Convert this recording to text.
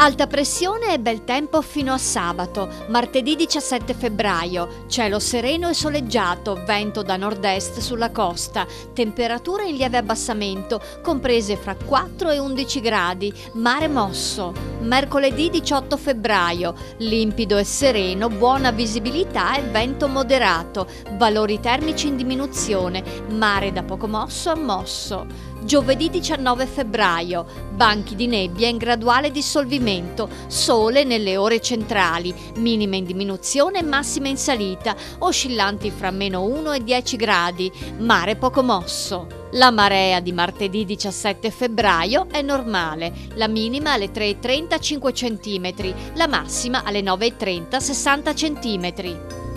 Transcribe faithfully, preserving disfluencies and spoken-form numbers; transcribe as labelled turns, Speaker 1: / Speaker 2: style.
Speaker 1: Alta pressione e bel tempo fino a sabato, martedì diciassette febbraio, cielo sereno e soleggiato, vento da nord-est sulla costa, temperature in lieve abbassamento, comprese fra quattro e undici gradi, mare mosso. Mercoledì diciotto febbraio, limpido e sereno, buona visibilità e vento moderato, valori termici in diminuzione, mare da poco mosso a mosso. Giovedì diciannove febbraio, banchi di nebbia in graduale dissolvimento, sole nelle ore centrali, minime in diminuzione e massime in salita, oscillanti fra meno uno e dieci gradi, mare poco mosso. La marea di martedì diciassette febbraio è normale, la minima alle tre e trenta cinque centimetri, la massima alle nove e trenta sessanta centimetri.